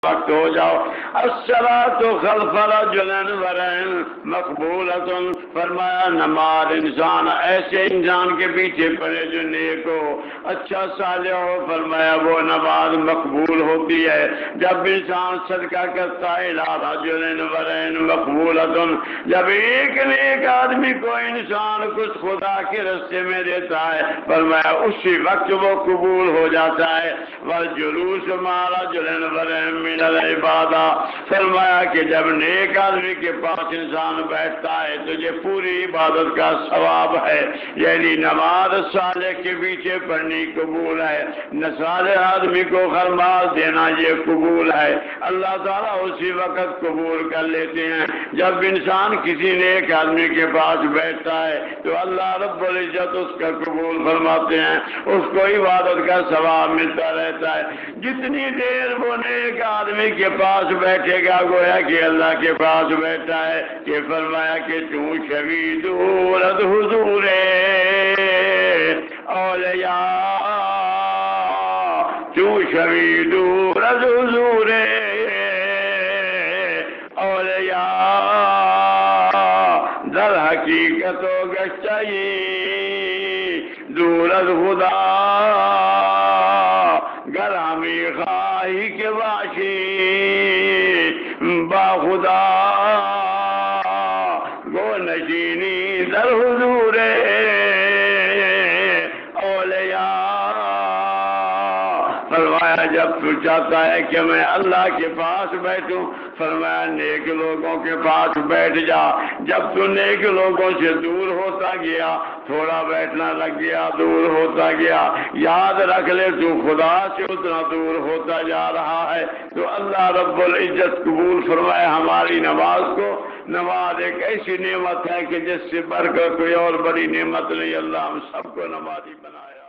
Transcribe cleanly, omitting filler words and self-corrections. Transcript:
وقت ہو جاؤ۔ الصلاۃ خلف رجل ورع مقبولۃ، فرمایا نماز انسان ایسے انسان کے پیچھے پڑے جو نیک ہو، اچھا صالح ہو، فرمایا وہ نماز مقبول ہوتی ہے۔ جب انسان صدقہ کرتا ہے الی رجل ورع مقبولۃ، جب ایک نیک آدمی کو انسان کچھ خدا کے راستے میں دیتا ہے، فرمایا اسی وقت وہ قبول ہو جاتا ہے۔ والجلوس مع رجل ورع من العبادہ، فرمایا کہ جب نیک آدمی کے پاس انسان بیٹھتا ہے تو یہ پوری عبادت کا ثواب ہے، یعنی نماز صالح کے پیچھے پڑھنی قبول ہے، صالح آدمی کو خرماز دینا یہ قبول ہے، اللہ تعالیٰ اسی وقت قبول کر لیتے ہیں جب انسان کسی نیک آدمی کے پاس بیٹھتا ہے تو اللہ رب العزت اس کا قبول فرماتے ہیں، اس کو عبادت کا ثواب ملتا رہتا ہے۔ جتنی دیر وہ نیک آدمی کے پاس بیٹھے گا گویا کہ اللہ کے پاس بیٹھا ہے، کہ فرمایا کہ تو شہید رد حضور اولیاء، تو شہید رد حضور اولیاء، در حقیقت و گشتائی دور از خدا، گر ہمی خواہی کے باشی با خدا، گو نشینی در حضور اولیاء۔ فرمایا جب تو چاہتا ہے کہ میں اللہ کے پاس بیٹھوں، فرمایا نیک لوگوں کے پاس بیٹھ جا۔ جب تو نیک لوگوں سے دور ہوتا گیا، تھوڑا بیٹھنا لگ گیا، دور ہوتا گیا، یاد رکھ لے تو خدا سے اتنا دور ہوتا جا رہا ہے، تو اللہ رب العزت قبول فرمائے ہماری نماز کو۔ نماز ایک ایسی نعمت ہے کہ جس سے بڑھ کر کوئی اور بڑی نعمت نہیں، اللہ ہم سب کو نمازی بنایا۔